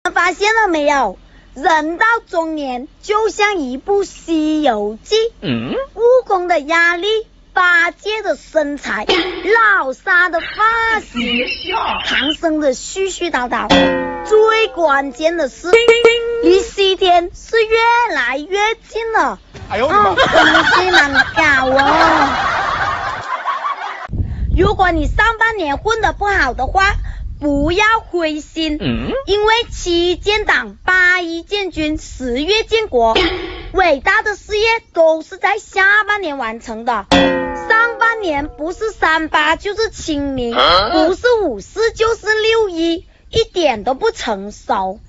发现了没有？人到中年就像一部西游记，悟空的压力，八戒的身材，老沙的发型，唐僧的絮絮叨叨，最关键的是离西天是越来越近了。 哎呦我的妈！ 真的是难搞哦。如果你上半年混得不好的话，不要灰心，因为7建党、8一建军、10月建国，伟大的事业都是在下半年完成的。上半年不是38就是清明，不是54就是6·1，一点都不成熟。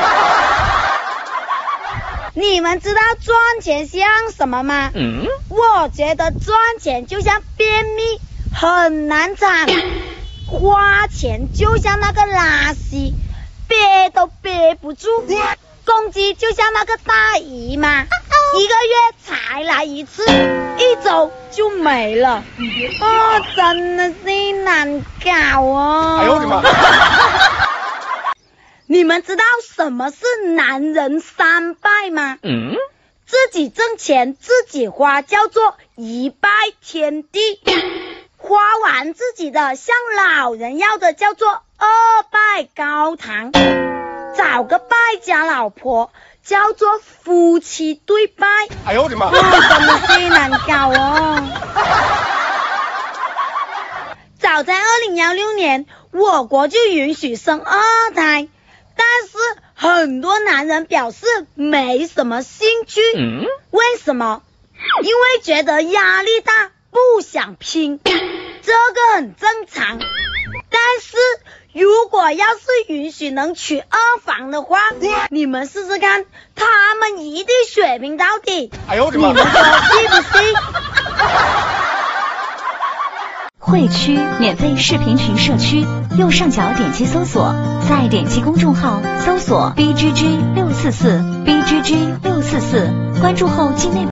你们知道赚钱像什么吗？我觉得赚钱就像便秘，很难产。花钱就像那个垃圾，憋都憋不住。公鸡就像那个大姨妈，一个月才来一次，一周就没了。真的是难搞哦。 哎呦我的妈！ 你们知道什么是男人3败吗？自己挣钱自己花叫做1败天地，花完自己的向老人要的叫做2败高堂，找个败家老婆叫做夫妻对拜。 哎呦我的妈！ 真的是难搞哦。早在2016年，我国就允许生2胎，但是很多男人表示没什么兴趣。为什么？因为觉得压力大，不想拼，这个很正常。但是如果要是允许能娶2房的话，你们试试看，他们一定血拼到底。 哎呦我的妈！ 你们说信不信？ 汇区免费视频群社区，右上角点击搜索，再点击公众号搜索 BGG644 BGG644，关注后境内